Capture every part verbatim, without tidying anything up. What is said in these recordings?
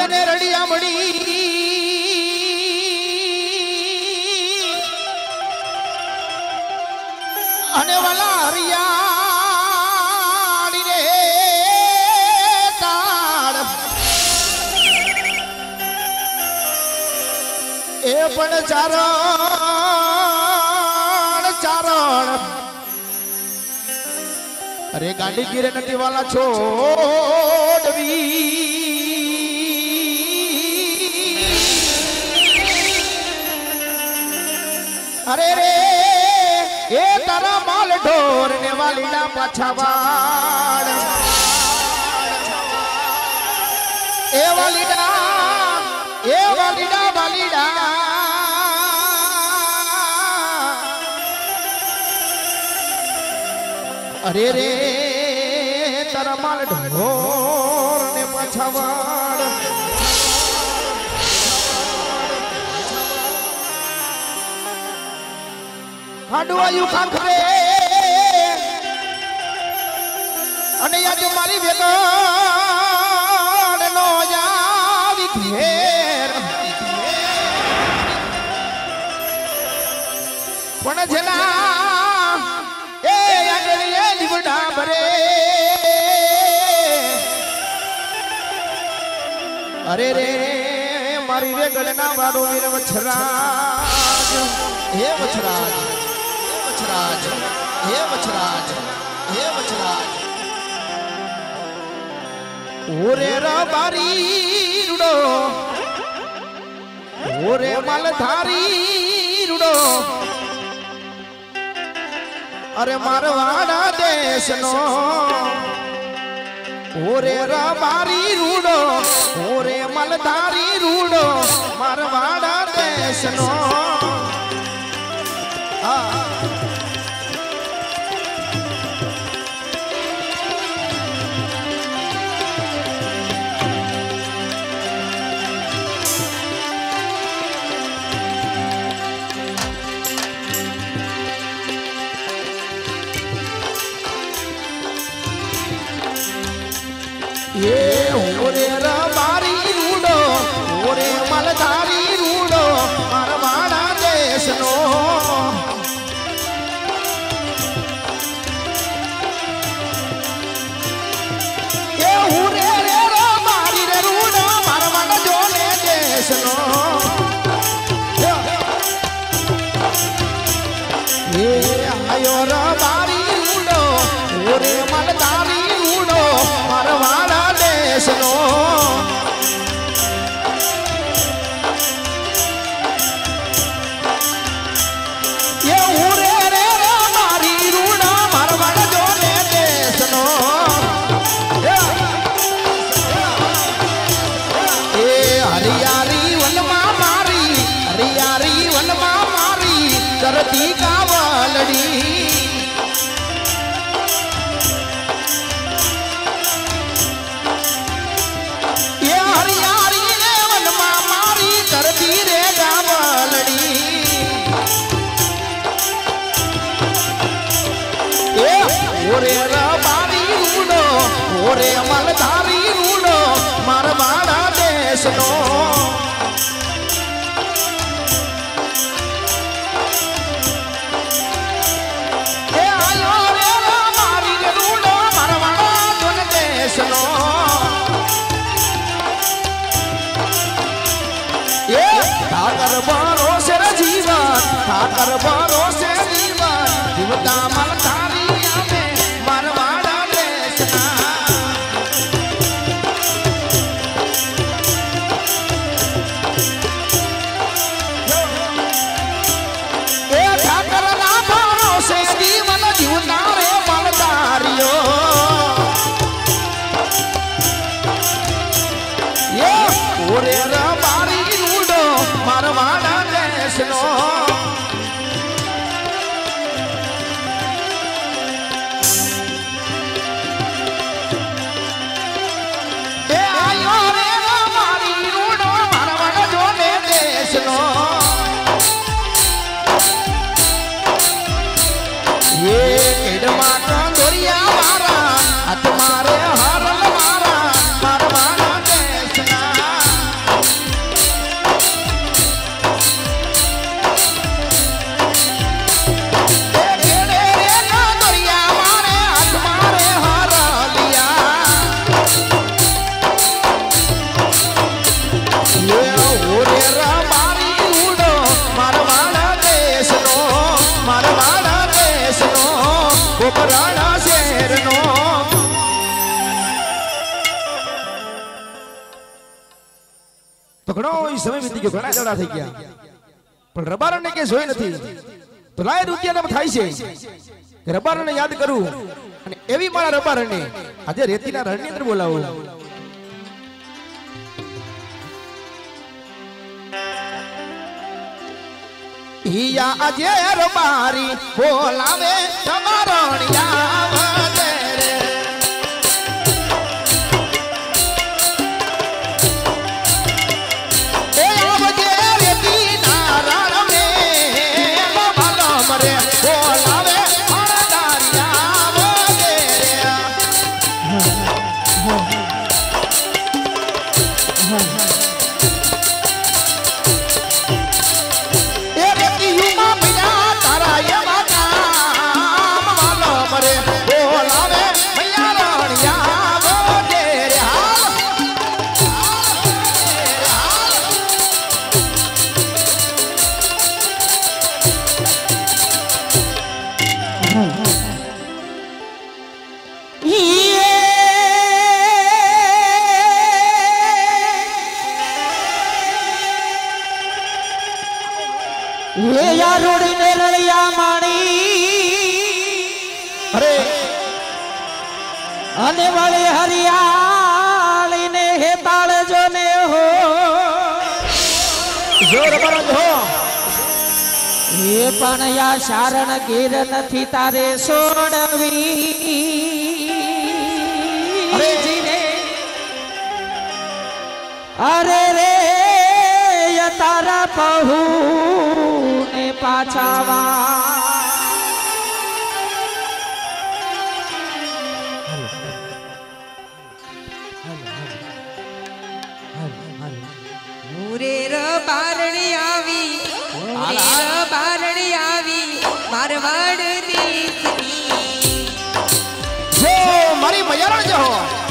रड़िया ने रड़िया मड़ी आने वाला हरिया रे ताड़ ए पण चारण चारण अरे गाड़ी गिरे नटी वाला छोड़वी अरे रे ए तारा माल ढोरने वाली ना पछवाड़ ए वाली ना ए वाली ना वाली ना अरे रे तारा माल ढोरने पछवाड़ हाडवायु खाखरे अने आज मारी वेगड़ नो जावी घेर पण जना ए आगलिए निवडा भरे अरे रे मारी वेगड़ ना वारो वीर वछराज हे वछराज वछराज हे वछराज हे वछराज ओरे रबारी रुडो ओरे मालधारी रुडो अरे मारवाड़ा देश नो ओरे रबारी रुडो ओरे मालधारी रुडो मारवाड़ा देश नो ये ओरे रबारी रूडो ओरे मलधारी रूडो मारवाड़ा देश नो ये ओरे रे रबारी रे रूडो मारवाड़ा जोने देश नो ये आयो रबारी रूडो ओरे मलधारी रूडो मारवाड़ा देशनो ये उरे रे रे मारी रूडा मारवाड़ा जोने देशनो ए हरियारी वनमा मारी हरियारी वनमा मारी करती कावलड़ी ओरे रबारी रूडो ओरे मलधारी रूडो मारवाड़ा देश नो ए आयो रे रबारी रूडो मारवाड़ा जोन देश नो ए ठाकर भरोसे जीवन ठाकर भरोसे जीवन जीवता मलधारी ओरे रबारी रूडो मारवाड़ा देश नो ए आयो रे रबारी रूडो मारवाड़ा जोने देश नो ये केडमा कंदोरिया मारा तुम्हारे हरल मारा मारवाड़ा देश ना तो घणो समय बीती गयो, घणा दौड़ा થઈ ગયા, પણ રબારણને કે જોઈ નથી તો લાય રૂપિયાને થાય છે કે રબારણને યાદ કરું અને એવી મારા રબારણને આજે રેતીના રણની અંદર બોલાવો. ઈયા આજે રબારી બોલાવે રબારણિયા આવજે રે. ये यारोड़ी ने रलिया माणी अरे आने वाले हरियाली ने हेताल जो ने हो जोर बरंग हो ये पण या शारण गिर नथी तारे सोडवी अरे जीने अरे रे या तारा पहू ने पाछावा मुरे र बारणी आवी मुरे र बारणी आवी मारवाड़ देशनी जो मारी मयारण जो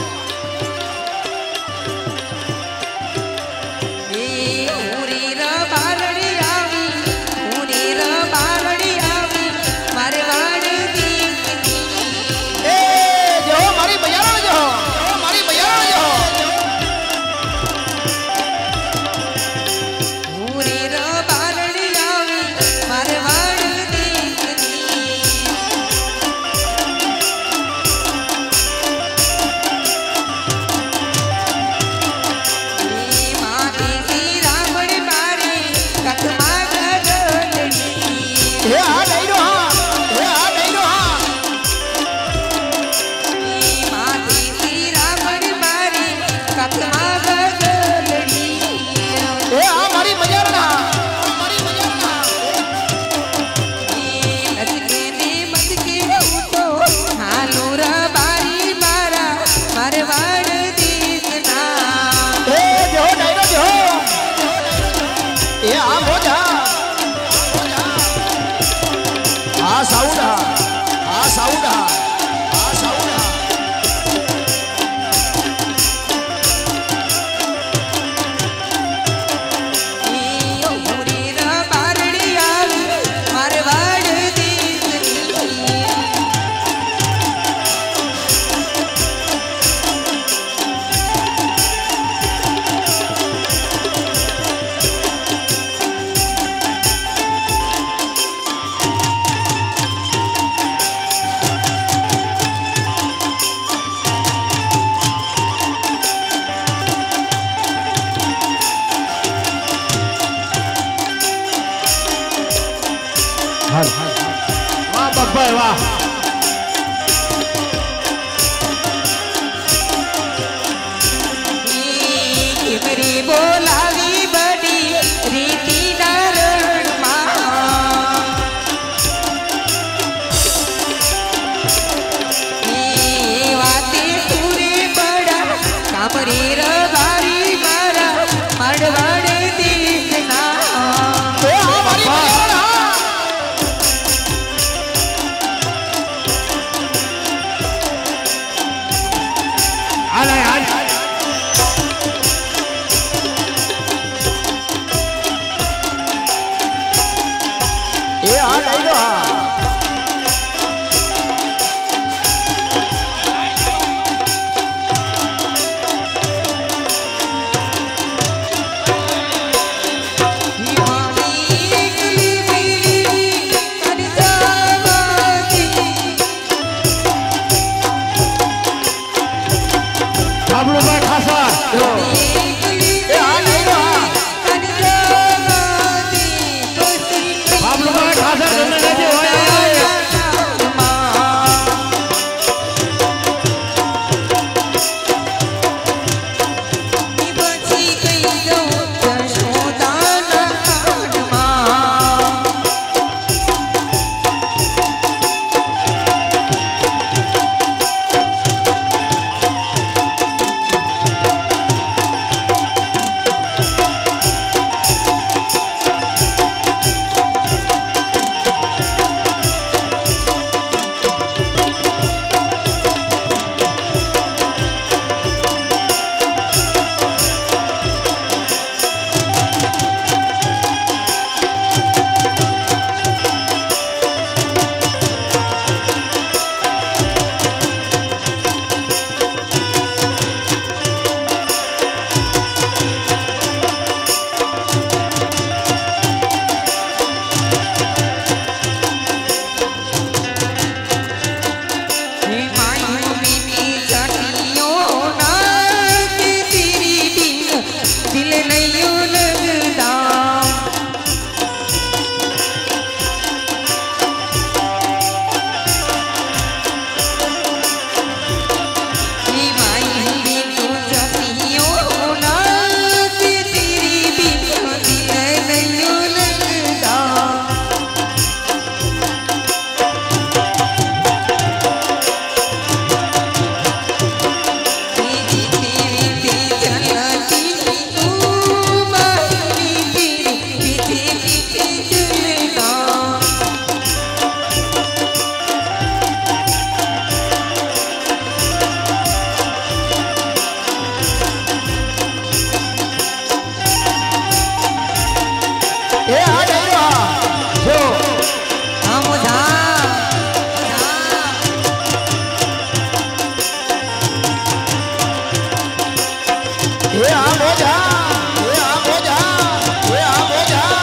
वाह बब्बर वाह मेरी बोलावी बड़ी रीति नारण माँ ये वाते पूरे बड़ा कामरी रबारी मारा मड़वाड़ देखना એ આ ડાયરો આ જો આમ જા એ આ મોજા એ આ મોજા એ આ મોજા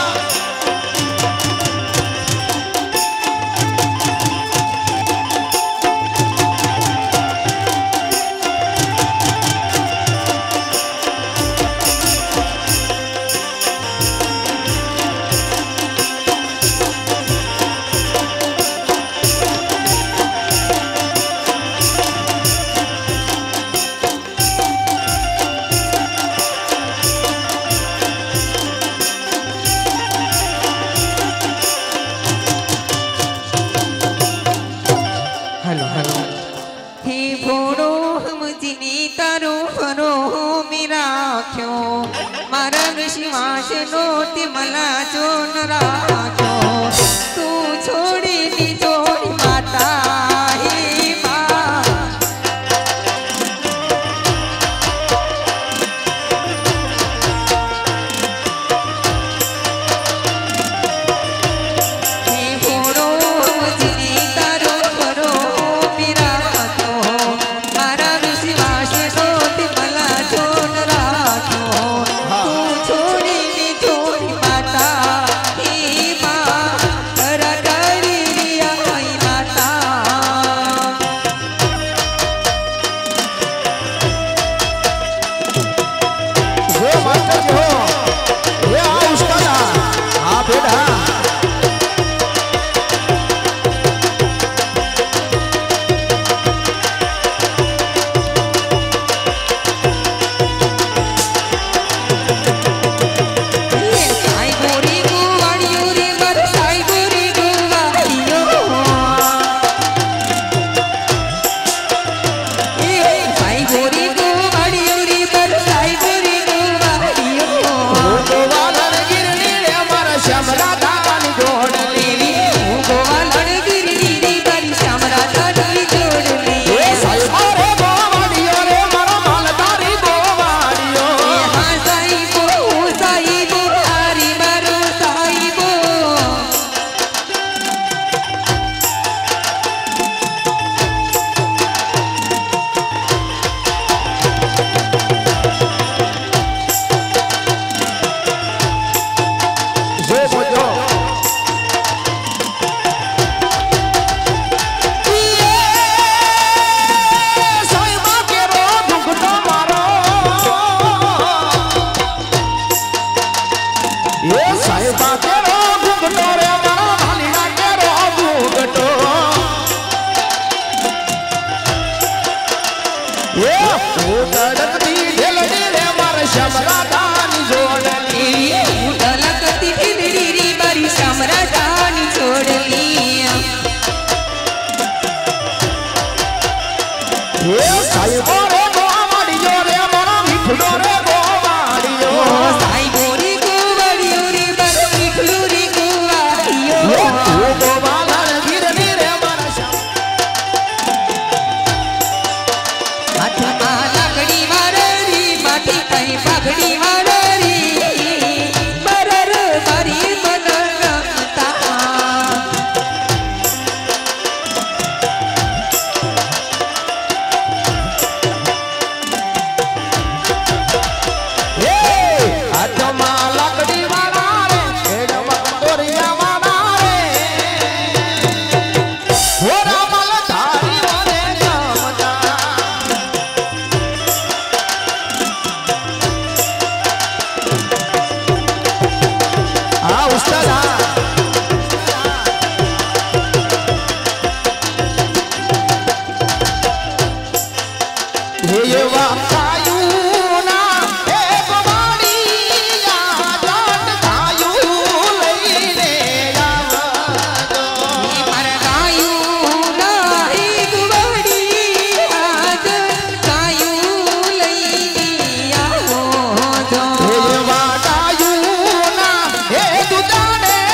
हेलो हेलो हे फोड़ो हम जिनी तारो फरो मेरा क्यों मारा विश्वास नोट मला जो न राखो तू छोड़ी दी जोड़ी माता हे माँ हे फोड़ो हम जिनी तारो फरो मेरा क्यों मारा विश्वास नोट मला जो न राखो तू छोड़ी दी जोड़ी माता हे माँ करा करी रिया आई माता જો માસ્ટર જો એ આ ઉસ્તાદ આ બેટા साई गोरी गुवाड़ियो रे बर साई गोरी गुवाड़ियो ए साई गोरी गुवाड़ियो रे बर साई गोरी गुवाड़ियो ગોવાલન ગિરડી રે મારા શ્યામરા દાની જોડલી गोवालड़ गिरडी रे बरी श्यामरा दानी जोड़ली એ સાઈબો રે ગોવાડીઓ રે મારો માલધારી ગોવાડીઓ ए हां साई बो साई बो हरी मारो साई बो જો મોજો સાઈબા કેરો ઘૂંઘટો મારો એ સાઈબા કેરો ઘૂંઘટો રે મારો ભાલીના કેરો ઘૂંઘટો એ હું તડકતી ઢેલડી રે મારા શ્યામરા દાની જોડલી ढलकती ढिलडी रे बरी श्यामरा दानी जोड़ली એ સાઈબો રે ગોવાડીઓ રે મારો મીઠડો રે ગોવાડીઓ साई गोरी गुवाड़ियो रे बर निखलू रे गुवाड़ियो ओ ગોવાલન ગિરડી રે મારા શ્યામ हाथ में लाकड़ी माररी माटी कहीं पगड़ी माररी बरर बरी मन रमता એ હાથમાં લાકડી વાળા રે એડમાં દોરિયા વાળા રે હોરા માલધારી વરે જમતા આ ઉસ્તાદ આ હે એવા કાયુના હે ગોવાડીયા જાટ કાયુ લઈને આવજો मर गायू नाही गुवाड़ी आज गायू लईनी आओ जो હે એવા કાયુના હે દુજાડે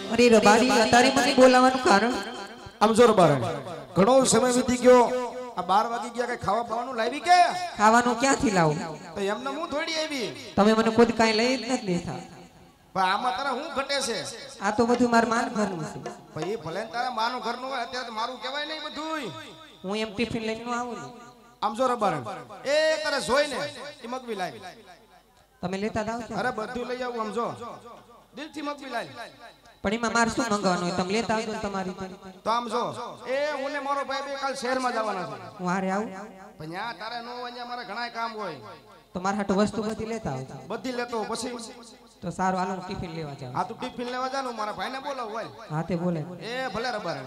અરે રબારી અત્યારે મને બોલાવવાનું કારણ આમ જો રબારણ ઘણો સમય વીતી ગયો આ બાર વાગી ગયા કઈ ખાવા પાવાનું લાવી કે ખાવાનું ક્યાંથી લાવું તો એમને હું થોડી આવી તમે મને ખુદ કાંઈ લઈ જ નથી દેતા પણ આમાં તારા હું ઘટે છે આ તો બધું મારા માન ઘરનું છે ભાઈ ભલે ને તારા માનું ઘરનું હોય અત્યારે તો મારું કહેવાય નહીં બધુંય હું એમ ટિફિન લઈને ન આવું ને આમ જો રબારણ એ તારે જોઈને એ મગવી લાવી તમે લેતા જાવ છો અરે બધું લઈ આવું આમ જો દિલથી મગવી લાવી પણ એમાં મારે શું મંગાવવાનું હોય તમે લેતા આવજો ને તમારી તો આમ જો એ હું ને મારો ભાઈ બે કાલ શહેરમાં જવાના છે હું હારે આવું પણ ત્યાં તારે નો અહીંયા મારે ઘણા કામ હોય તો મારા હાટુ વસ્તુ બધી લેતા આવજો બધી લેતો પછી તો સારું હાલો હું ટિફિન લેવા જાઉં આ તું ટિફિન લેવા જાનું મારા ભાઈને બોલાવ હોય હા તે બોલે એ ભલે રબારણ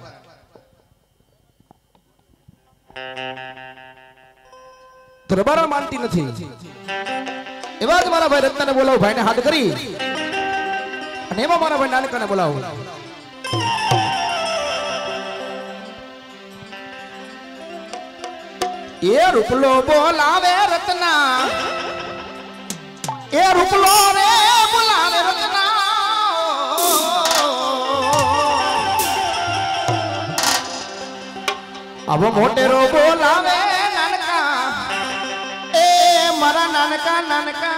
તો રબારણ માનતી નથી એવા જ મારા ભાઈ રત્નને બોલાવ ભાઈને હાથ કરી અને એમાં મારા ભાઈ નાનકાને બોલાવો એ રૂપલો બોલાવે રત્ના એ રૂપલો રે બોલાવે રત્ના અબો મોટેરો બોલાવે નાનકા એ મારા નાનકા નાનકા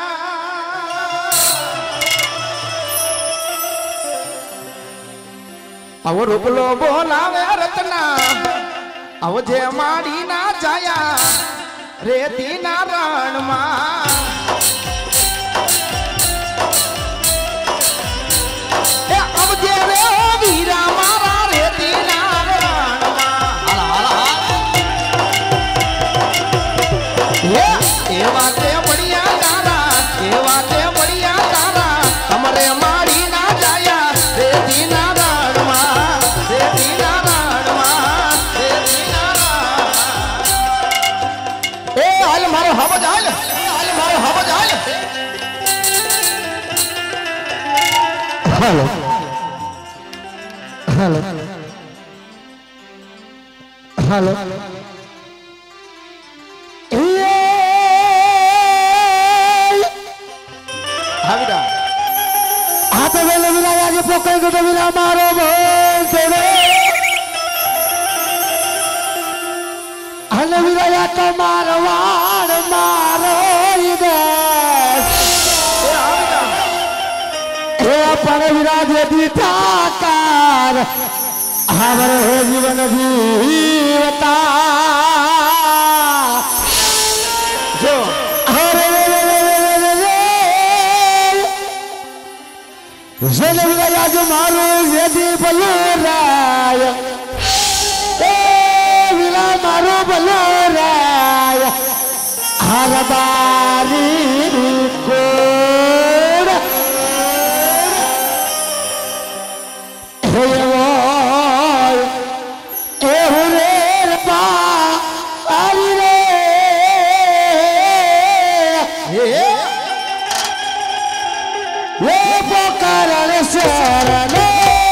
આવો રૂપલો બોલાવે રત્ના આવો જે માડી ના જાયા રેતી ના રણમાં એ આવજે રે વીરા મારા રેતી ના એ વાતે બળિયા તારા એ વાતે બળિયા તારા તમારે મારી ના જાયા રેતી ના રણમાં રેતી ના રણમાં રેતી ના રણ એ હાલ મારો હબજ હાલ હાલ મારો હબજ હાલ હાલો હાલો હાલો પકડ ગયો વિના મારો બોલ તેરે હલ વિરાયા તો મારવાડ મારો ઈદે એ પર વિરાજે દીઠાકાર આવર હે જીવન જીવતા જો જલ વિરાજ મારો જેદી બલુરાય એ વિરા મારો બલુરાય હરબારી કોડ હે ઓય એ હુરે પા આરી રે હે એ પોકાર શરણે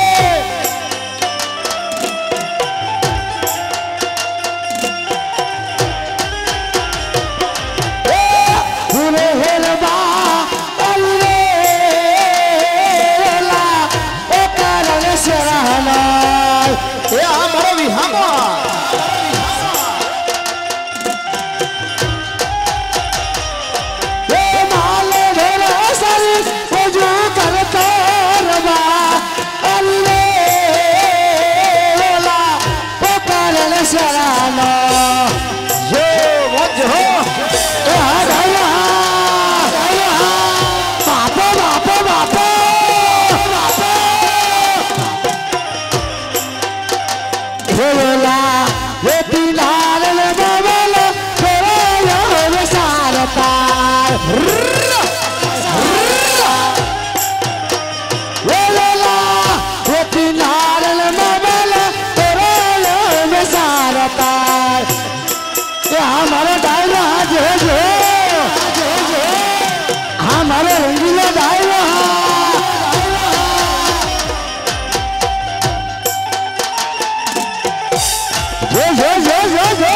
એ હુરે હેલબા અરે લા પોકાર શરણે એ આ મારો વિહામા हमारा डायरा जो जो हमारे रंगीला डायरा जो जो जो जो जो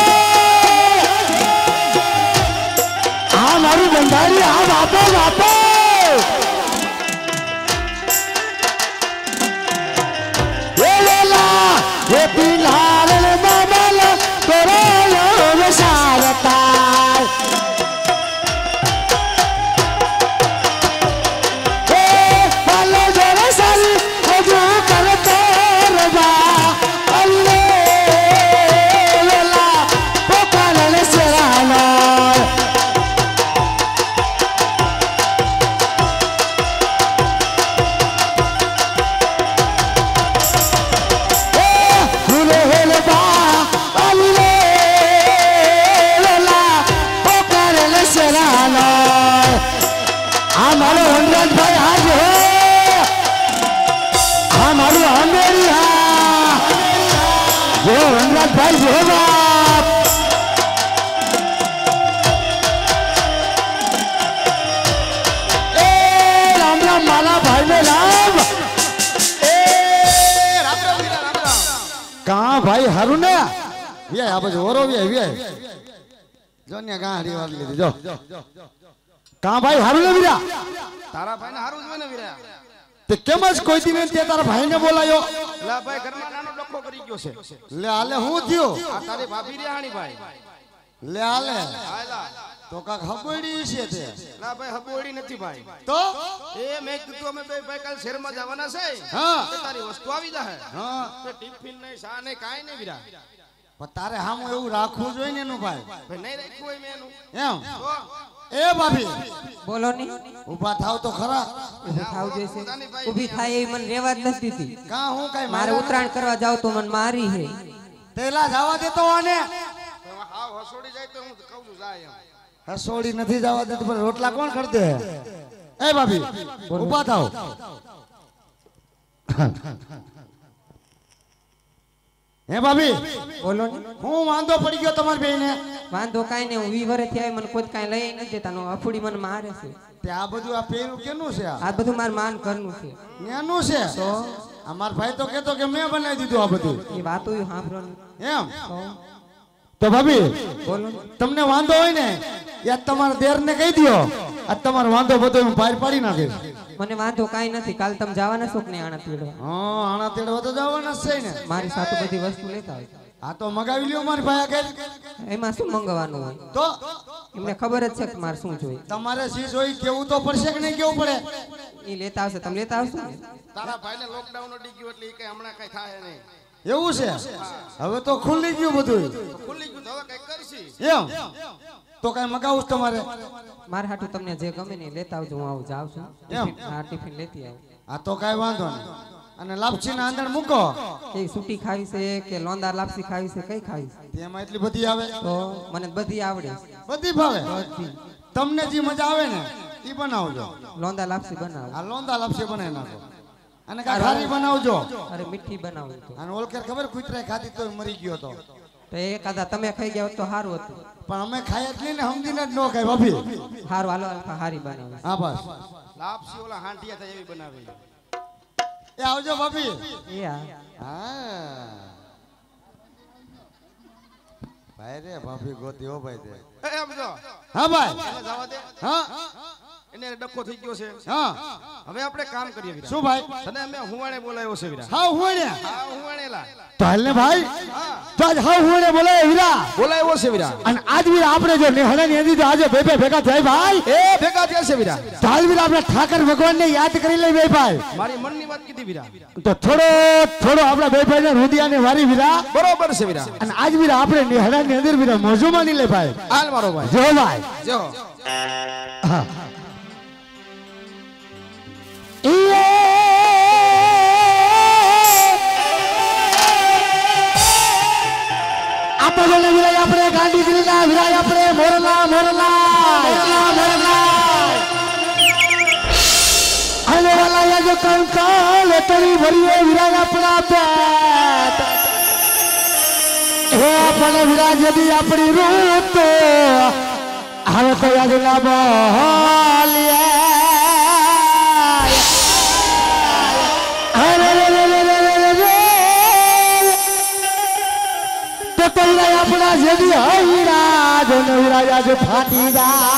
हमारी बंदारी हाँ वापो वापो हे पिलार बाबल तोरा यो सारता हे पालो जरा सारी जो करते रबा अल्ले वेला पोकाले सेराना हमारे हंड्रेड भाई आज है हमारे हंड्रेड वो हंड्रेड भाई जो बाप ए राम राम माला भाई में राम એ રામ રામ વીરા રામ રામ कहाँ भाई हारू ने ये आप जो और भी है ये जो ने कहाँ हरी वाली ली जो कहाँ भाई हारू ने वीरा તારા ભાઈને હારું જ હોય ને વીરા તે કેમ જ કોઈ દી તે તારા ભાઈને બોલાયો લા ભાઈ ઘરમાં નાનો ડખો કરી ગયો છે લે આલે હું થયો આ તારી ભાભી રેહાણી ભાઈ લે આલે હાલા તો કાક હબોડી છે તે લા ભાઈ હબોડી નથી ભાઈ તો એ મેં કીધું અમે બે ભાઈ કાલ શહેરમાં જવાના છે હા તે તારી વસ્તુ આવી જાહે હા તે ટિફિન નહીં શા નહીં કાઈ નહીં વીરા પણ તારે હામ એવું રાખવું જોઈએ ને એનું ભાઈ ભાઈ નહીં રાખ્યું હોય મેં એનું એમ તો એ ભાભી બોલો ની ઊભા થાવ તો ખરા ઊભી થાવ જોઈશે ઊભી થાય એવી મને રેવા જ નથી દીધી કા હું કઈ મારે ઉતરાણ કરવા જાવ તો મને મારી હે તેલા જવા દેતો આને હાવ હસોડી જાય તો હું કહું છું જાય એમ હસોડી નથી જવા દેતો પણ રોટલા કોણ કરતે એ ભાભી ઊભા થાવ હે ભાભી બોલો ની હું વાંધો પડી ગયો તમારી બેને વાંધો કાઈ નહીં હું વી વર્ષથી આવી મને કોઈ કાઈ લઈ નથી દેતા નો અફુડી મને મારે છે તે આ બધું આ પેરું કેનું છે આ આ બધું માર માન ઘરનું છે નેનું છે તો અમાર ભાઈ તો કેતો કે મેં બનાવી દીધું આ બધું એ વાતો ઈ સાંભળો એમ તો ભાભી બોલો તમને વાંધો હોય ને યા તમારા દેર ને કહી દયો આ તમારો વાંધો બધો હું બહાર પાડી નાખીશ મને વાંધો કાઈ નથી કાલ તમે જવાના છો કે નહીં આણા તેડવા હા આણા તેડવા તો જવાના જ છે ને મારી સાથે બધી વસ્તુ લેતા હોય આ તો મગાવી લ્યો મારી ભાઈ આગળ એમાં શું મંગાવવાનું હોય તો એમને ખબર જ છે કે મારે શું જોઈએ તમારે ચીજ હોય કેવું તો પડશે કે નહીં કેવું પડે એ લેતા આવશે તમે લેતા આવશો ને તારા ભાઈને લોકડાઉન અડી ગયું એટલે એ કઈ હમણાં કઈ થાય નહીં એવું છે હવે તો ખુલ્લી ગયું બધું ખુલ્લી ગયું તો હવે કઈ કરશી એમ તો કઈ મગાવું છે તમારે મારે હાટું તમને જે ગમે ને એ લેતા આવજો હું આવું જાઉં છું એમ? હા ટિફિન લેતી આવું આ તો કઈ વાંધો નહીં અને લાપસી ના અંદર મૂકો કે સૂટી ખાવી છે કે લોંદાર લાપસી ખાવી છે કઈ ખાવી છે તેમાં એટલી બધી આવે તો મને બધી આવડે છે. બધી ભાવે બધી તમને જે મજા આવે ને એ બનાવજો લોંદા લાપસી બનાવો આ લોંદા લાપસી બનાવી નાખો અને કા ખારી બનાવજો અરે મીઠી બનાવો તો અને ઓલકેર ખબર કૂતરાએ ખાધી તો મરી ગયો તો તો એ કાદા તમે ખાઈ ગયા હોત તો સારું હતું પણ અમે ખાઈ જ લઈને સમજીને જ ન ખાઈ ભાભી સારું હાલો અલ્ફા હારી બનાવી હા બસ લાપસી ઓલા હાંટિયા થાય એવી બનાવી એ આવજો ભાભી એ હા હા ભાઈ રે ભાભી ગોતી હો ભાઈ તે એ આમ જો હા ભાઈ એને જવા દે હા એને ડખો થઈ ગયો છે હા હવે આપણે કામ કરીએ વીરા શું ભાઈ તને અમે હુવાણે બોલાવ્યો છે વીરા હા હું ને હા હુવાણેલા તો હાલ ને ભાઈ તો આજ હા હું ને બોલાય વીરા બોલાવ્યો છે વીરા અને આજ વીરા આપણે જો નેહડા ને એની તો આજે બે બે ભેગા થાય ભાઈ એ ભેગા થયા છે વીરા ચાલ વીરા આપણે ઠાકર ભગવાન ને યાદ કરી લઈ બે ભાઈ મારી મનની વાત કીધી વીરા તો થોડો થોડો આપણા બે ભાઈ ને રુદિયા ને વારી વીરા બરોબર છે વીરા અને આજ વીરા આપણે નેહડા ની અંદર વીરા મોજો માની લે ભાઈ હાલ મારો ભાઈ જો ભાઈ જો હા આપણે વિરાય આપણે ગાંધી દિલના વિરાય આપણે મોરલા મોરલા મોરલા મોરલા અને વાલા યજ કંકાલ તરી ભરીએ વિરાય આપણા પેટ હે આપણે વિરાય જદી આપણી રૂત હવે તો યાદ ના બોલિયે अपना जदी हईरा जो नवराजा जो फाटी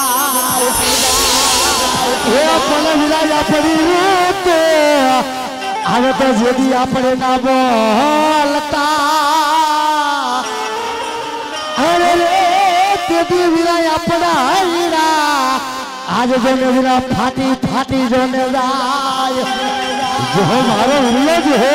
जाए हे अपना विराजा पड़ी रूत હવે તો જેદી આપણે ના બોલતા અરે રે તેદી વિરાય આપણા હીરા આજ જોને વિરા ફાટી ફાટી જોને જાય જો મારો હુલ્લો જ હે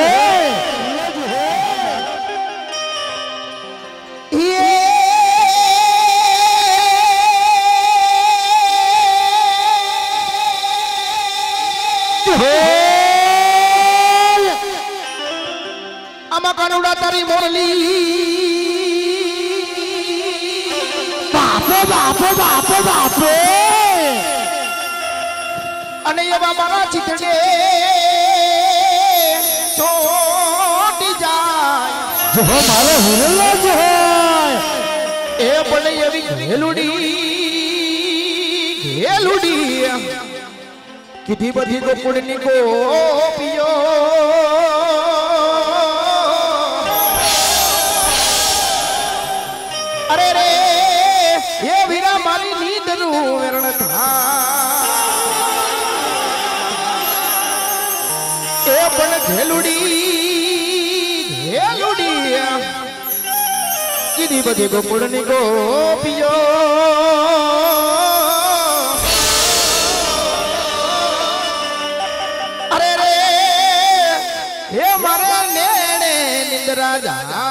કરુણા તારી મોરલી બાપો બાપો બાપો બાપો અને એવા મારા ચિતડે ચોટી જાય જો મારો હુરલો જ હોય એ પણ એવી ઘેલુડી ઘેલુડી કીધી બધી ગોકુળની ગોપીઓ અરે રે એ વીરા મારી નીંદનું વેરણ થાય એ પણ ઘેલુડી ઘેલુડી કીધી બધી ગોકુળની ગોપીઓ અરે રે એ મારા નેણે નિંદ્રા જા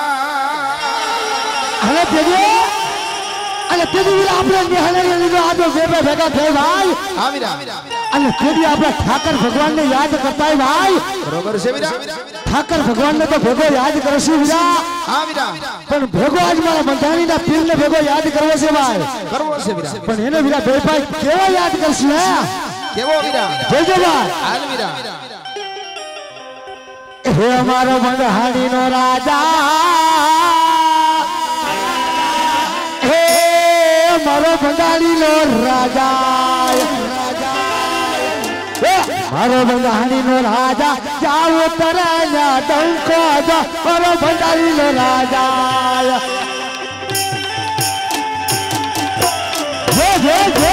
અરે તેજો અરે તેજો વિરા આપણે નિહાળે લીધો આજો બેબે ભેગા થઈ ભાઈ હા વીરા અને તેજી આપણે ઠાકર ભગવાનને યાદ કરતા ભાઈ બરોબર છે વીરા ઠાકર ભગવાનને તો ભેગો યાદ કરશું વીરા હા વીરા પણ ભેગો આજ મારા બંધાણીના પીરને ભેગો યાદ કરવો છે ભાઈ કરવો છે વીરા પણ એને વીરા બે ભાઈ કેવો યાદ કરશું હે કેવો વીરા જોજો ભાઈ હાલ વીરા હે અમારો બંધાણીનો રાજા હે મારો બંધાણીનો રાજા મારો બંધાણીનો રાજા જાઓ તરાના ડંકો જા મારો બંધાણીનો રાજા જે જે જે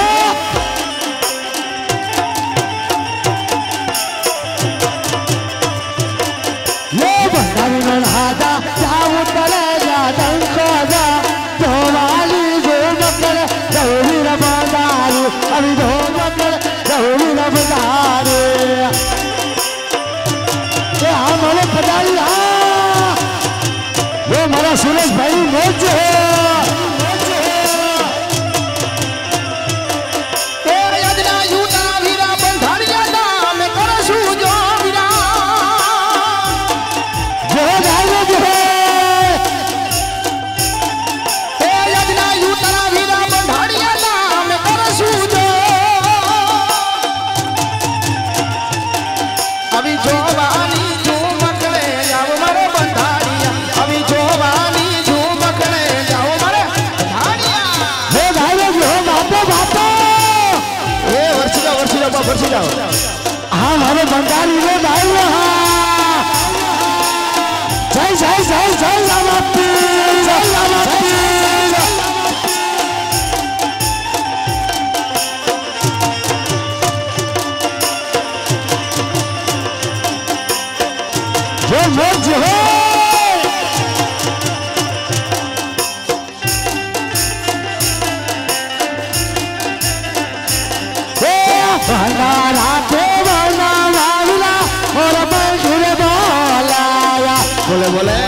લે બંધાણીનો રાજા જાઓ તરાના ડંકો જા ધોવાલી જો મકર ગૌરી રમાદારી અભી ધો મકર ગૌરી રમાદારી એ હા મારો પધારી હા ये मारा सुरेश भाई मोज है એ યદના યુતા વીરા બંધાણિયા નામ કરશું જો વીરા जो गायो जो એ યદના યુતા વીરા બંધાણિયા નામ કરશું જો અભી જોવાની ઝુમકડે જાવ મારે બંધાણિયા અભી જોવાની ઝુમકડે જાવ મારે બંધાણિયા जो गायो जो बापो बापो એ વર્ષી જાઓ વર્ષી જાઓ બાપ વર્ષી જાઓ हाँ मारे बंगाली में गायो हाँ जय जय जय जय रामापी जय रामापी जो मोज है भंडारा देवना वाला और बंधुर बोलाया બોલે બોલે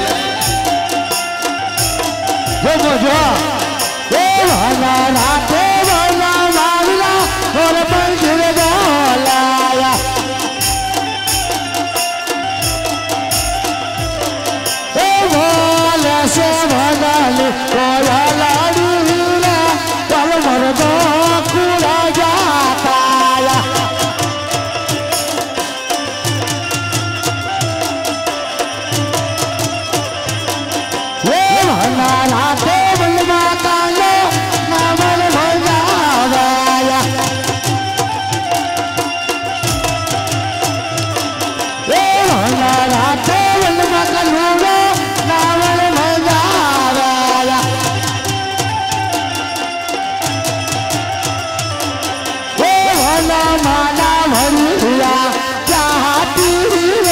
जो जो ए भंडारा देवना वाला और बंधुर बोलाया ए बोले से भंडाली कोया लाड़ी हीरा कल मर दो कुड़ा जाता ये भंडारा देवल माता लो नामल भंडारा ये भंडारा देवल माता लो नामल भंडारा ये भला माला भरिया चाहती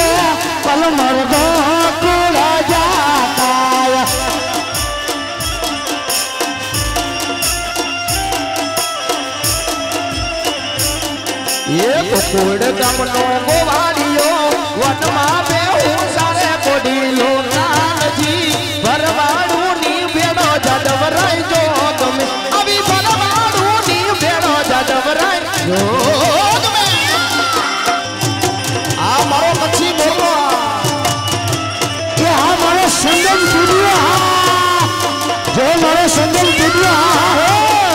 ગોકુળ ગામનો ગોવાળિયો વનમાં બેહું સારે કોડીલો કાનજી ભરવાડુની ભેડો જાદવરાય જો તમે આવી ભરવાડુની ભેડો જાદવરાય જો તમે આ મારો પછી બોલો કે આ મારો સંગમ સ્ટુડિયો જો મારો સંગમ સ્ટુડિયો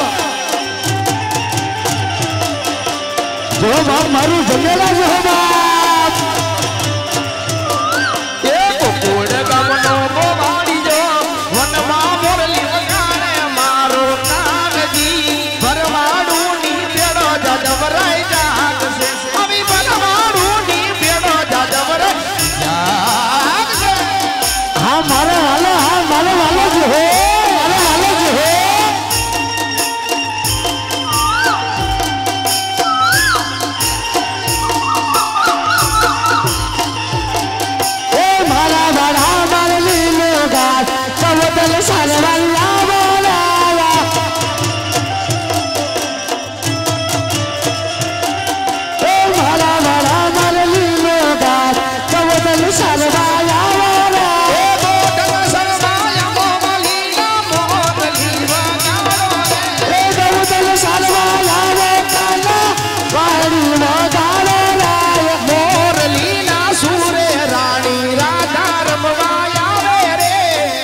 જો બાપ મારું જમેલા જો બાપ એ ગોકુળ ગામનો ગોવાળિયો વનમાં મોરલી વગાડે મારો કાનજી ભરવાડુની ભેડો જાદવરાય જાગશે આવી ભરવાડુની ભેડો જાદવરાય જાગશે હા મારો વાલો હા મારો વાલો જ હો મારો વાલો જ હો એ મારા વાળા મારલી લોગા સવતલ સારવાલા બોલાવા એ મારા વાળા મારલી લોગા સવતલ સારવાલા એ મોઢમ સરમાયા મોમલીના મોરલી વગાડો રે એ ગૌતલ સારવાલા કાના વાળી વગાડો મોરલીના સુરે રાણી રાધા રમવા આવે રે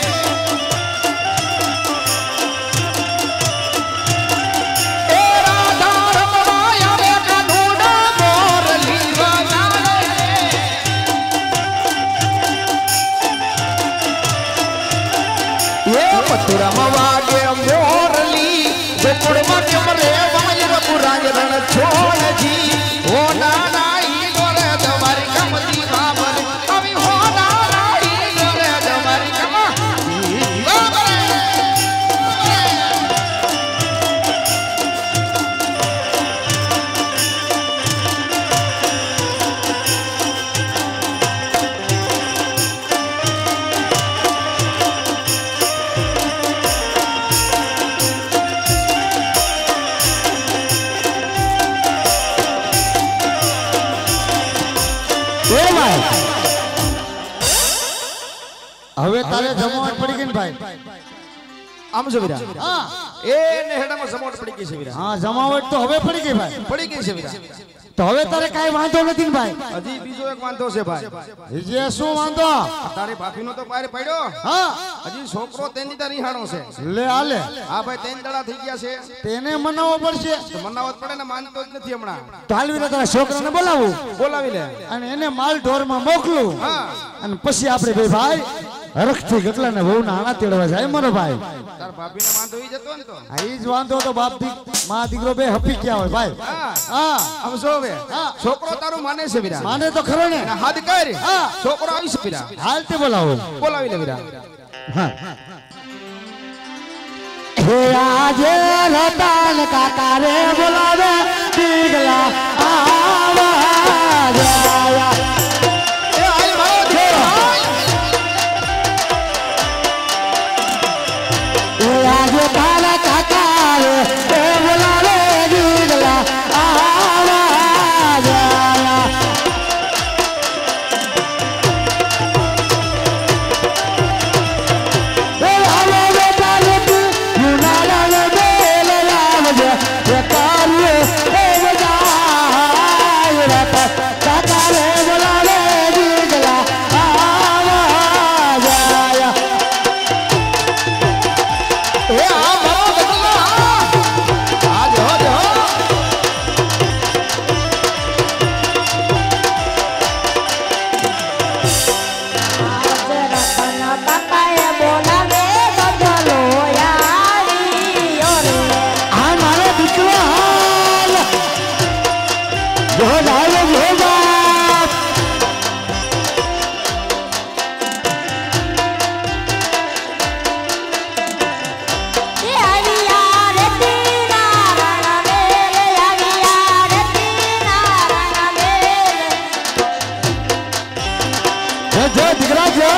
એ રાધા રમવા આવે કાનુડા મોરલી વગાડે રે એ મથુરામાં વાગે મોરલી ગોકુળમાં કેમ રે વાયર પુરાય રણ છોડજી ઓ નાનાઈ ગોરે તમારી કમતી બાબર આવી હો નાનાઈ ગોરે તમારી કમતી બાબર હવે તારે જમવાટ પડી ગઈ ને ભાઈ આમ છે વીરા હા એ નેહડામાં સમોટ પડી ગઈ છે વીરા હા જમાવટ તો હવે પડી ગઈ ભાઈ પડી ગઈ છે વીરા તો હવે તારે કાઈ વાંધો નથી ને ભાઈ હજી બીજો એક વાંધો છે ભાઈ જે શું વાંધો તારી ભાભીનો તો બહાર પડ્યો હા હજી છોકરો તેની તારી રિહાણો છે લે આલે હા ભાઈ તેન દડા થઈ ગયા છે તેને મનાવવો પડશે તો મનાવત પડે ને માનતો જ નથી હમણાં તો હાલવીને તારા છોકરાને બોલાવું બોલાવી લે અને એને માલ ઢોરમાં મોકલું હા અને પછી આપણે બે ભાઈ હરખથી ગટલા ને વહુ નાણા તેડવા જાય મારો ભાઈ તાર ભાભીને વાંધો ઈ જતો ને તો આ ઈ જ વાંધો તો બાપ દી માં દીકરો બે હપી ગયા હોય ભાઈ હા હા આમ જો હવે હા. છોકરો તારું માને છે વીરા માને તો ખરો ને અને હાથ કર હા. છોકરો આવી છે વીરા હાલ તે બોલાવો બોલાવી લે વીરા હા હે આજે રતન કાકા રે બોલાવે દીગલા આવા ગયા એ આય ભાઈ દેવાય હે આજે તારા કાકા રે એ બોલાવે દીગલા આવા ગયા એ આવો બેટા રે યુનાલા રે બેલ લાવજે એ કાર્ય એ બજાય રત કાકા રે બોલાવે દીગલા આવા ગયા એ આ મારો બદલા આ જો જો આ મારો દીકરો હાલ જો જાય જો બાપ જો જો દીકરા જો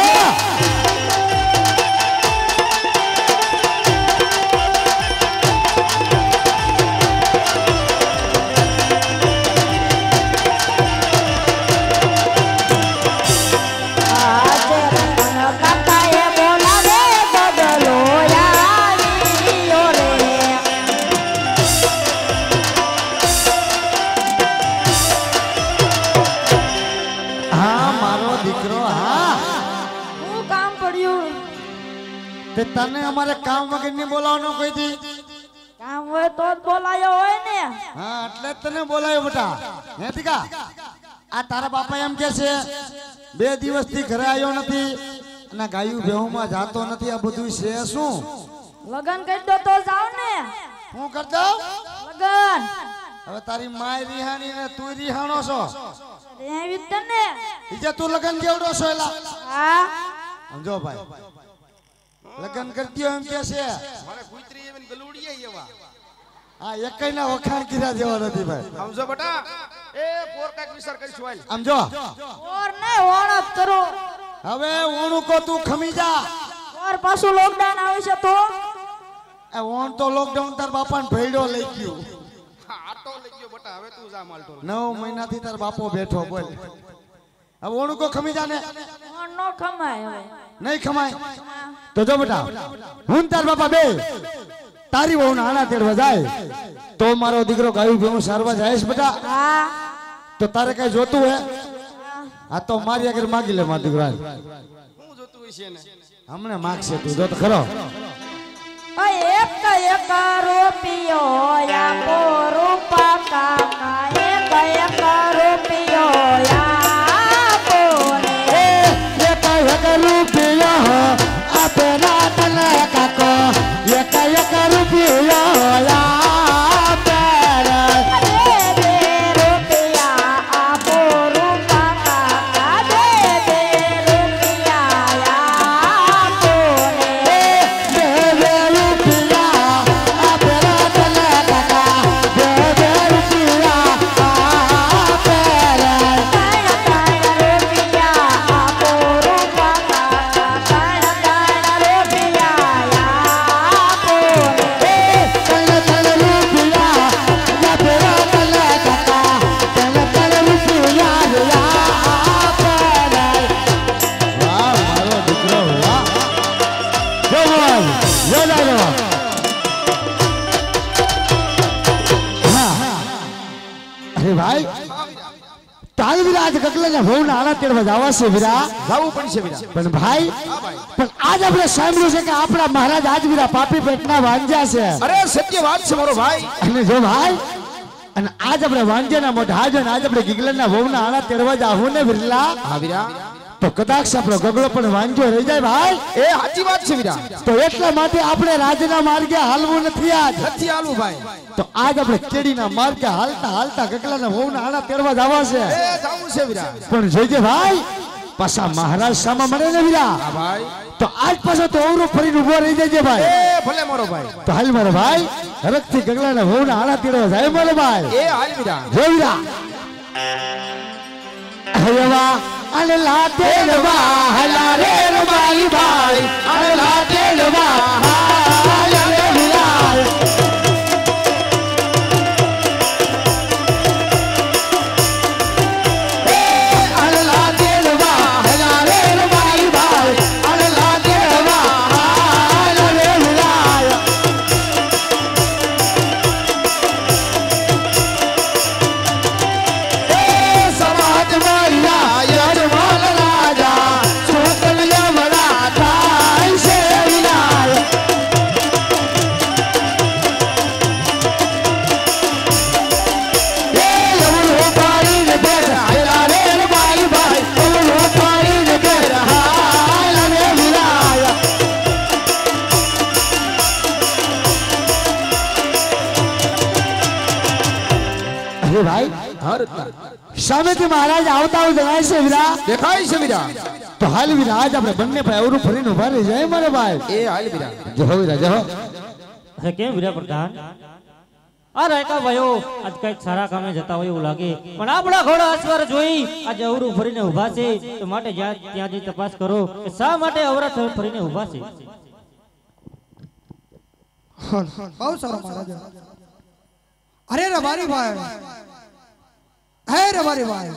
મારો દીકરો હા હું કામ પડ્યું તે તને અમારે કામ વગર નહીં બોલાવવાનો કોઈ દી કામ હોય તો જ બોલાયો હોય ને હા એટલે જ તને બોલાયો બેટા હે દીકા આ તારા બાપા એમ કે છે બે દિવસથી ઘરે આવ્યો નથી અને ગાયું ભેહુમાં જાતો નથી આ બધું છે શું લગન કરી દો તો જાવ ને હું કર દઉં લગન હવે તારી માય રિહાણી ને તું રિહાણો છો એવી તને બીજે તું લગન કેવડો છો એલા હા સમજો ભાઈ લગન કરતી હોય એમ કે છે મારે કુતરી એવી ગલુડીએ એવા હા એકઈ ના વખાણ કર્યા જેવા નથી ભાઈ સમજો બેટા એ પોર કાક વિચાર કરીશું હાલ સમજો ઓર ને ઓણત કરો હવે ઓણું કો તું ખમી જા ઓર પાછું લોકડાઉન આવે છે તો એ ઓણ તો લોકડાઉન તાર બાપાને ભેડો લઈ ગયો આ તો લઈ ગયો બેટા હવે તું જા માલતો નવ મહિનાથી તાર બાપો બેઠો બોલ હવે ઓણું કો ખમી જા ને ઓણ નો ખમાય હવે નહીં ખમાય તો જો બેટા હું તાર બાપા બે તારી બહુ નાના તેડવા જાય તો મારો દીકરો ગાયું ભેવું સારવા જાય છે બેટા હા તો તારે કઈ જોતું હે આ તો મારી આગળ માગી લે મારો દીકરો હું જોતું હોય છે ને હમણે માગશે તું જો તો ખરો એક એક રૂપિયો આપો રૂપા કાકા એક એક રૂપિયો આપો રે એક એક રૂપિયો આપે ના તને કાકો એક એક રૂપિયો આપે રે દે દે રૂપિયા આપો રૂપા કાકા દે દે રૂપિયા આપો રે દે દે રૂપિયા આપે ના તને કાકા દે દે રૂપિયા આપે રે ત્રણ ત્રણ રૂપિયા આપો રૂપા કાકા ત્રણ ત્રણ રૂપિયા આપો રે તને તને રૂપિયા આપે ના તને કાકા તને તને રૂપિયા આપે રે વાહ મારો દીકરો વાહ જવાન જલાલો હા અરે ભાઈ તાલ વિરાજ કકલાના ભવ નાણા તેડવા જવા છે વિરા જાવું પડશે બીરા પણ ભાઈ પણ આજ આપણે સાંભળ્યું છે કે આપણા મહારાજ આજ વિરા પાપી પેટના વાંજ્યા છે અરે સત્ય વાત છે મારો ભાઈ અને જો ભાઈ અને આજ આપણે વાંજ્યાના મોઢા આજ અને આજ આપણે ગીગલના ભવના આણા તેડવા જાવું ને વિરલા હા બીરા તો કદાચ આપણો ગગડો પણ વાંજો રહી જાય ભાઈ એ સાચી વાત છે બીરા તો એટલા માટે આપણે રાજના માર્ગે હાલવું નથી આજ નથી આલું ભાઈ તો આજ આપણે કેડીના માર્ગે હાલતા હાલતા ગગલાના ભવના આણા તેડવા જવા છે એ જાવું છે બીરા પણ જોઈજે ભાઈ પાછા મહારાજ સામા મળે ને વીરા હા ભાઈ તો આજ પાછો તો અવરો ફરીને ઉભો રહી જજે ભાઈ એ ભલે મારો ભાઈ તો હાલ મારો ભાઈ હરખથી ગગલાના ભવના આણા તેડવા જાય મારો ભાઈ એ હાલ બીરા જો વીરા હયવા અલે લાતેલવા હલા રે રબાઈ ભાઈ અલે લાતેલવા હાય રે વીરા અલે લાતેલવા હલા રે રબાઈ ભાઈ અલે લાતેલવા હાય રે વીરા સમાજ માયા યજમાન રાજા છોકલ યમરા થાય છે વિનાય એ યમરો પાડીને બેર હાયલા રે ભાઈ ભાઈ યમરો પાડીને બેર હાયલા રે વિનાય અરે ભાઈ હા રત્ના સામેથી મહારાજ આવતા હોય જણાય છે વીરા દેખાય છે બીરા તો હાલ વીરા આજ આપણે બંને ભાઈ અવરું ફરીને ઉભા રહી જાય મારે ભાઈ એ હાલ બીરા જહો વીરા જહો અરે કેમ વીરા પ્રધાન અરે કા ભાઈઓ આજ કઈક સારા કામે જતા હોય એવું લાગે પણ આપણા ઘોડા અસવાર જોઈ આજે અવરું ફરીને ઊભા છે તો માટે જ્યાં ત્યાં જઈ તપાસ કરો કે શા માટે અવરા થ- ફરીને ઊભા છે બહુ સારો મહારાજ અરે રબારી ભાઈ હે રબારી ભાઈ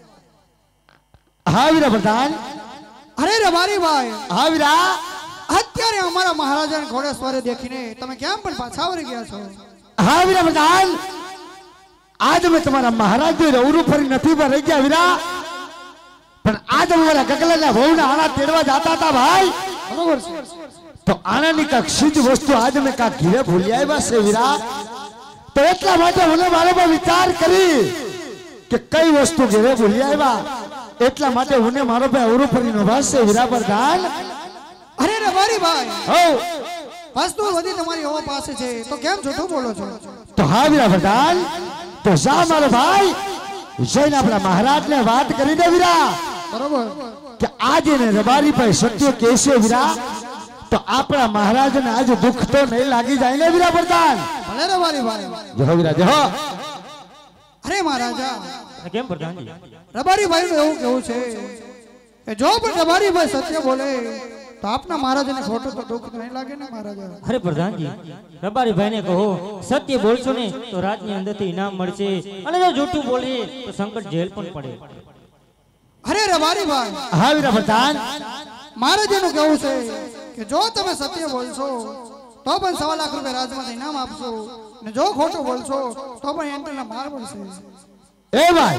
હા વીરા પ્રધાન અરે રબારી ભાઈ હા વીરા અત્યારે અમારા મહારાજાને ઘોડેશ્વરે દેખીને તમે કેમ પણ પાછા વળી ગયા છો હા વીરા પ્રધાન આજ મેં તમારા મહારાજ અવરું ફરી નથી ઉભા રહી ગયા વીરા પણ આજ અમારા ગગલાના વહુના આણા તેડવા જાતા હતા ભાઈ બરોબર છે તો આનાની કાંક સીધ વસ્તુ આજ મેં કાંક ઘીરે ભૂલી આવ્યા છે વીરા તો એટલા માટે મને મારો પર વિચાર કરી કે કઈ વસ્તુ ઘીરે ભૂલી આવ્યા એટલા માટે મને મારો ભાઈ અવરું ફરીનો ભાસ છે વીરા પ્રધાન અરે રે મારી ભાઈ હો વસ્તુ બધી તમારી ઓવા પાસે છે તો કેમ જૂઠું બોલો છો તો હા વીરા પ્રધાન તો જા મારો ભાઈ જઈને આપણા મહારાજને વાત કરી દે વીરા બરોબર કે આજે ને રબારી ભાઈ સત્ય કહેશે વીરા તો આપણા મહારાજને આજે દુઃખ તો નહીં લાગી જાય ને વીરા પ્રધાન ભલે રે મારી ભાઈ જહો વીરા જહો અરે મહારાજા કેમ પ્રધાનજી? રબારી ભાઈ નું એવું કેવું છે કે જો પણ રબારી ભાઈ સત્ય બોલે તો આપના મહારાજને ખોટું તો દુઃખ નહીં લાગે ને મહારાજા અરે પ્રધાનજી, રબારી ભાઈને કહો સત્ય બોલશો ને તો રાજની અંદરથી ઇનામ મળશે અને જો જૂઠું બોલે તો સંકટ જેલ પણ પડે. અરે રબારી ભાઈ હા વીરા પ્રધાન મહારાજાનું કેવું છે કે જો તમે સત્ય બોલશો તો પણ સવા લાખ રૂપિયા રાજમાંથી ઇનામ આપશો ને જો ખોટું બોલશો તો પણ એન્ટરના માર પડશે એ ભાઈ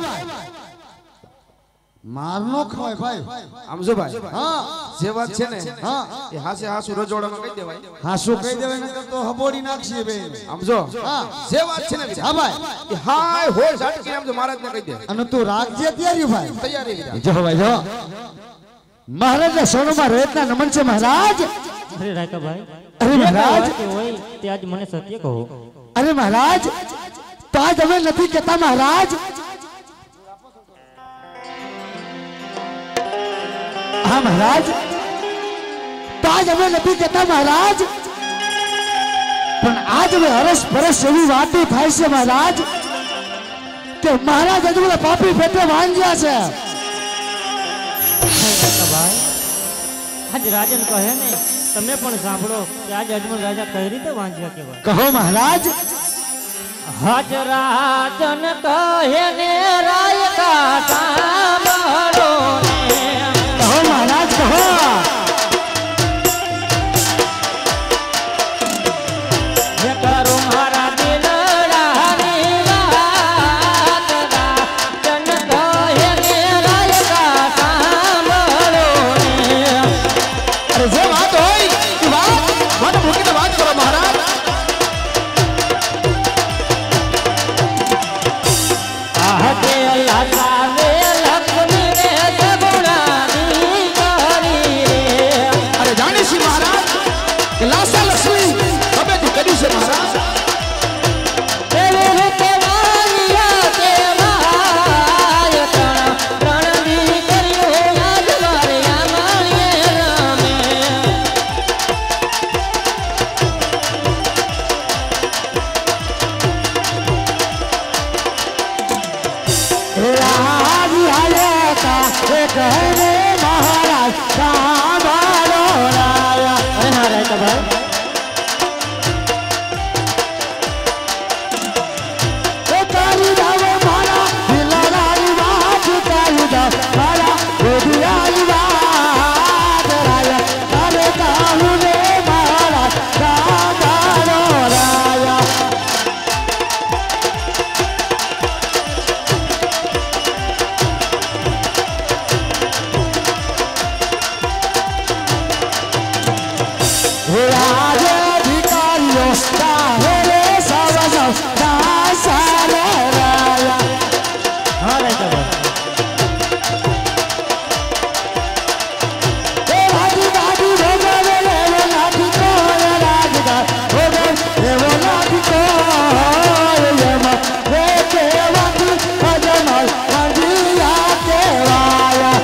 માર નો ખવાય ભાઈ આમજો ભાઈ હા જે વાત છે ને હા એ હાસે હાસુ રજોડામાં કહી દેવાય હા શું કહી દેવાય નકર તો હબોડી નાખશે બેન આમજો હા જે વાત છે ને હા ભાઈ એ હાય હોળ ઝાટકી આમજો મહારાજને કહી દે અને તું રાખજે તૈયારી ભાઈ તૈયારી વીરા જો ભાઈ જો મહારાજ ને સોનુમાં રેતના નમન છે મહારાજ અરે રાયકાભાઈ, અરે મહારાજ જે હોય તે આજ મને સત્ય કહો. અરે મહારાજ તો આજ અમે નથી કહેતા મહારાજ હા મહારાજ તો આજ અમે નથી કહેતા મહારાજ પણ આજ અમે હરસ પરસ એવી વાતો થાય છે મહારાજ કે મહારાજ હજુ બધા પાપી પેટે વાંજ્યા છે રાયકાભાઈ, આજ રાજન કહે ને તમે પણ સાંભળો કે આજ અજમલ રાજા કઈ રીતે વાંચ્યા કહેવાય. કહો મહારાજ હાજ રાજન કહે ને રાયકા સાંભળો ને. કહો મહારાજ કહો જે કરું મારા દિલડાની વાત, રાજન કહે ને રાયકા સાંભળો ને. અરે જે વાત હોય એ વાત મને મૂકીને વાત કરો મહારાજ આહતે લાસાવે લક્ષ્મી ને સગુણાની કરી રે. અરે જાણી છી મહારાજ કે લાસા લક્ષ્મી તમે જે કર્યું છે મહારાજ એવી રીતે વાલિયા તે માય ત્રણ ત્રણની કર્યું યાદ વાળ્યા માળીએ રામે. રાજ આયા તા એ કહે મહારાજ સાંભળો રાયા અરે હા રાયકાભાઈ, એ તારી દાવ મારા દિલડાની વાત તારી દાવ મારા ગોડિયાની વાત રાયા તારે કહું ને મહારાજ સાંભળો રાયા રાજ અધિકારીઓ કાહે રે સવ સવ દાસા રે રાયા હા રાયકાભાઈ, એ રાજી રાજી ભોગવે લેવો નાથી કોય રાજગા ભોગવે લેવો નાથી કોય એમાં રે કેવાથી અજમલ અંજિયા કેવાયા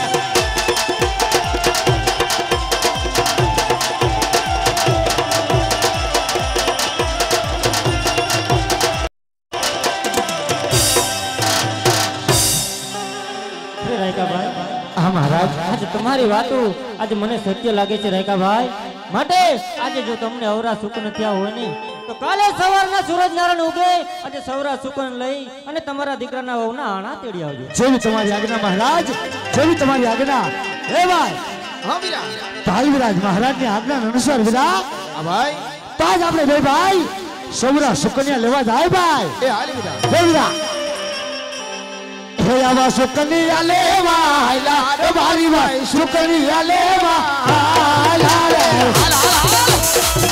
અરે રાયકાભાઈ, હા મહારાજ આજે તમારી વાતો આજે મને સત્ય લાગે છે રાયકાભાઈ. માટે આજે જો તમને અવરા સુકન થયા હોય ને તો કાલે સવારના સૂરજ નારાયણ ઉગે આજે સવરા સુકન લઈ અને તમારા દીકરાના વહુના આણા તેડી આવજો. જેવી તમારી આજ્ઞા મહારાજ જેવી તમારી આજ્ઞા હે ભાઈ હા વીરા ભાઈ વિરાજ મહારાજની આજ્ઞા અનુસાર વિરા આ ભાઈ તાજ આપણે બે ભાઈ સૌરા સુકન્યા લેવા જાય ભાઈ એ હાલી વીરા હે વિરા આવા સુકનિયા લેવા આયલા રે મારી ભાઈ સુકનિયા લેવા આયલા રે